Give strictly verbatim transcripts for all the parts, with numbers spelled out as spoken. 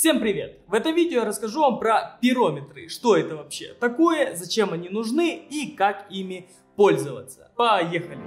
Всем привет! В этом видео я расскажу вам про пирометры, что это вообще такое, зачем они нужны и как ими пользоваться. Поехали!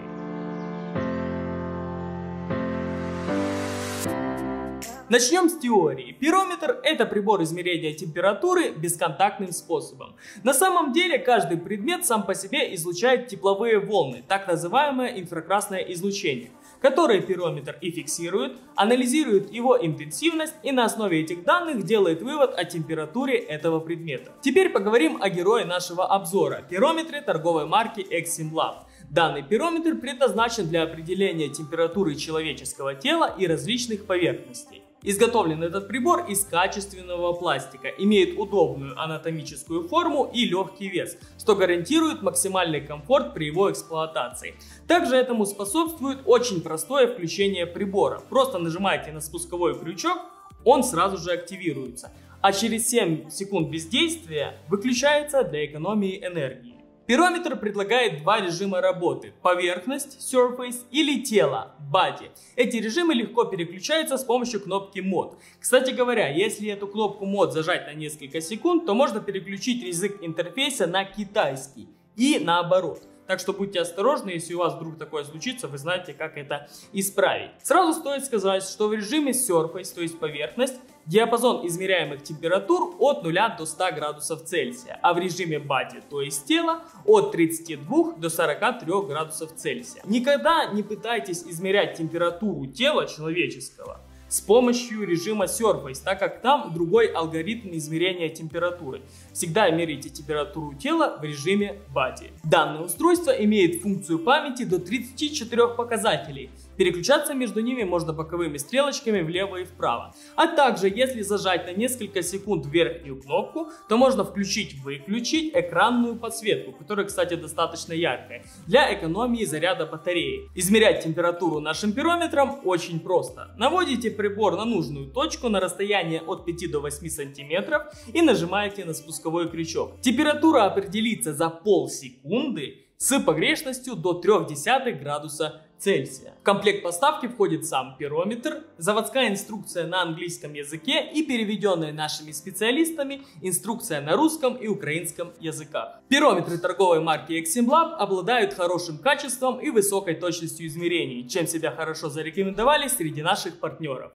Начнем с теории. Пирометр – это прибор измерения температуры бесконтактным способом. На самом деле каждый предмет сам по себе излучает тепловые волны, так называемое инфракрасное излучение, которые пирометр и фиксирует, анализирует его интенсивность и на основе этих данных делает вывод о температуре этого предмета. Теперь поговорим о герое нашего обзора – пирометре торговой марки Eximlab. Данный пирометр предназначен для определения температуры человеческого тела и различных поверхностей. Изготовлен этот прибор из качественного пластика, имеет удобную анатомическую форму и легкий вес, что гарантирует максимальный комфорт при его эксплуатации. Также этому способствует очень простое включение прибора. Просто нажимаете на спусковой крючок, он сразу же активируется, а через семь секунд бездействия выключается для экономии энергии. Пирометр предлагает два режима работы – поверхность (surface) или тело (body). Эти режимы легко переключаются с помощью кнопки мод. Кстати говоря, если эту кнопку мод зажать на несколько секунд, то можно переключить язык интерфейса на китайский и наоборот. Так что будьте осторожны, если у вас вдруг такое случится, вы знаете, как это исправить. Сразу стоит сказать, что в режиме Surface, то есть поверхность, диапазон измеряемых температур от нуля до ста градусов Цельсия, а в режиме Body, то есть тело, от тридцати двух до сорока трёх градусов Цельсия. Никогда не пытайтесь измерять температуру тела человеческого с помощью режима Surface, так как там другой алгоритм измерения температуры. Всегда меряйте температуру тела в режиме Body. Данное устройство имеет функцию памяти до тридцати четырёх показателей. Переключаться между ними можно боковыми стрелочками влево и вправо. А также, если зажать на несколько секунд верхнюю кнопку, то можно включить-выключить экранную подсветку, которая, кстати, достаточно яркая, для экономии заряда батареи. Измерять температуру нашим пирометром очень просто. Наводите прибор на нужную точку на расстояние от пяти до восьми сантиметров и нажимаете на спусковой крючок. Температура определится за полсекунды с погрешностью до трёх десятых градуса Цельсия. В комплект поставки входит сам пирометр, заводская инструкция на английском языке и переведенная нашими специалистами инструкция на русском и украинском языках. Пирометры торговой марки Eximlab обладают хорошим качеством и высокой точностью измерений, чем себя хорошо зарекомендовали среди наших партнеров.